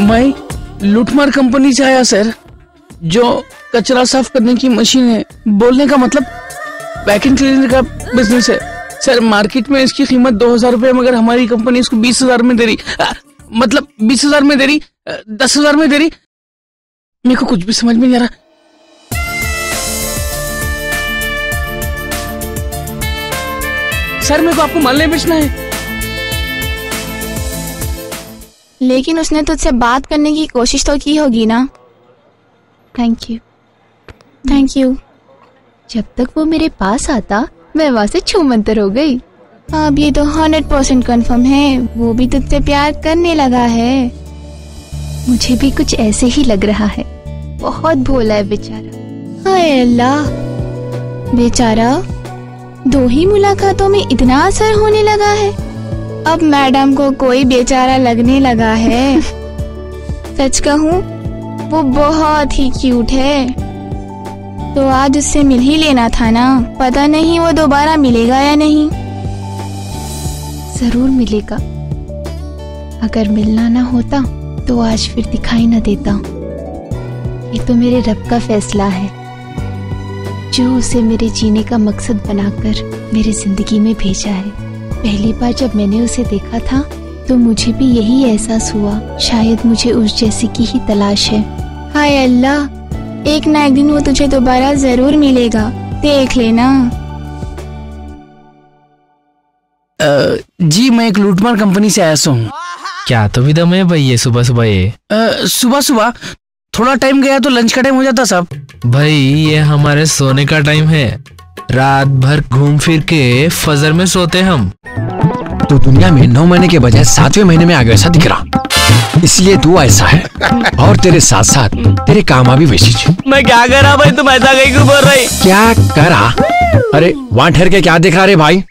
मैं लूटमार कंपनी से आया सर, जो कचरा साफ करने की मशीन है। बोलने का मतलब वैक्यूम क्लीनर का बिजनेस है सर। मार्केट में इसकी कीमत 2000 रुपए, मगर हमारी कंपनी इसको 20,000 में दे रही। मतलब 20,000 में दे रही, 10,000 में दे रही। मेरे को कुछ भी समझ में नहीं आ रहा। सर मेरे को आपको माल नहीं बेचना है। लेकिन उसने तुझसे बात करने की कोशिश तो की होगी ना। Thank you. Thank you. जब तक वो मेरे पास आता मैं वहां से छूमंतर हो गई। अब ये तो 100% कंफर्म है, वो भी तुझसे प्यार करने लगा है। मुझे भी कुछ ऐसे ही लग रहा है। बहुत भोला है बेचारा। हाय अल्लाह, बेचारा 2 ही मुलाकातों में इतना असर होने लगा है। अब मैडम को कोई बेचारा लगने लगा है। सच कहूँ वो बहुत ही क्यूट है, तो आज उससे मिल ही लेना था ना। पता नहीं वो दोबारा मिलेगा या नहीं। जरूर मिलेगा। अगर मिलना ना होता तो आज फिर दिखाई न देता। ये तो मेरे रब का फैसला है, जो उसे मेरे जीने का मकसद बनाकर मेरी जिंदगी में भेजा है। पहली बार जब मैंने उसे देखा था तो मुझे भी यही एहसास हुआ, शायद मुझे उस जैसी की ही तलाश है। हाय अल्लाह, एक ना एक दिन वो तुझे दोबारा जरूर मिलेगा, देख लेना। जी मैं एक लूटमार कंपनी से आया हूँ। क्या तो भी दम है भाई ये सुबह सुबह ये? सुबह सुबह थोड़ा टाइम गया तो लंच का टाइम हो जाता साहब। भाई ये हमारे सोने का टाइम है। रात भर घूम फिर के फजर में सोते हम। तो दुनिया में 9 महीने के बजाय 7वें महीने में आ गया ऐसा दिख रहा, इसलिए तू ऐसा है और तेरे साथ साथ तेरे कामा भी वैसी। मैं क्या करा भाई, तुम ऐसा कहीं क्यों बोल रही? क्या करा? अरे वहाँ ठहर के क्या दिख रहा रे भाई?